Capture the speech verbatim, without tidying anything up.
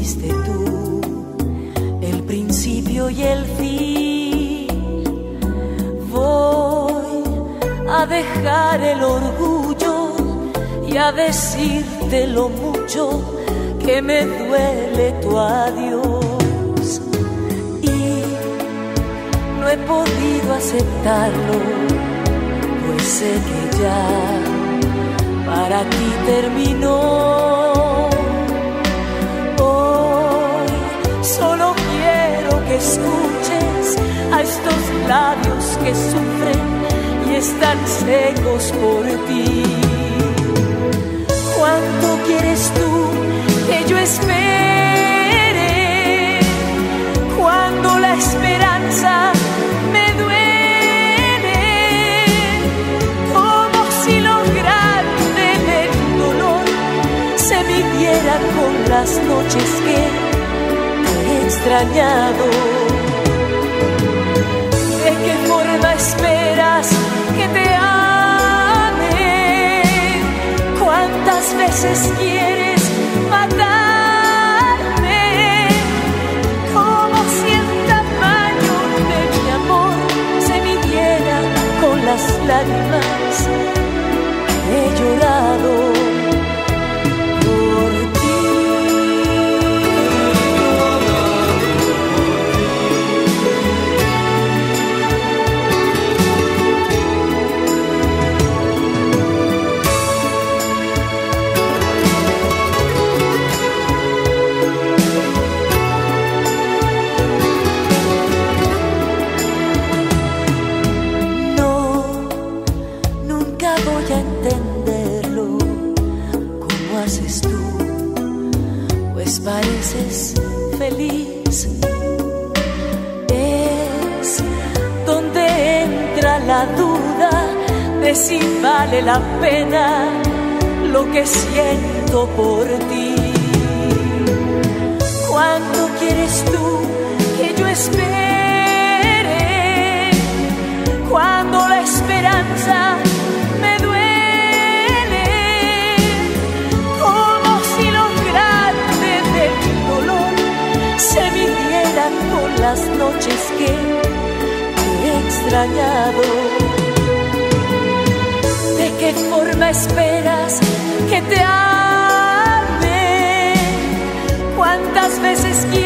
fuiste tú, el principio y el fin. Voy a dejar el orgullo y a decirte lo mucho que me duele tu adiós. Y no he podido aceptarlo, pues sé que ya para ti terminó. Hoy solo quiero que escuches a estos labios que sufren y están secos por ti. ¿Cuánto quieres tú que yo espere cuando la esperanza me duele? Como si lo grande del dolor se midiera con las noches que te he extrañado. ¿De qué forma esperas que te ame? ¿Cuántas veces quieres matarme? Como si el tamaño de mi amor se midiera con las lágrimas que he llorado por ti. Voy a entenderlo como haces tú, pues pareces feliz. Es donde entra la duda de si vale la pena lo que siento por ti. ¿Cuánto quieres tú que yo espere cuando la esperanza me duele? Como si lo grande del dolor se midiera con las noches que te he extrañado. ¿De qué forma esperas que te ame? ¿Cuántas veces quiero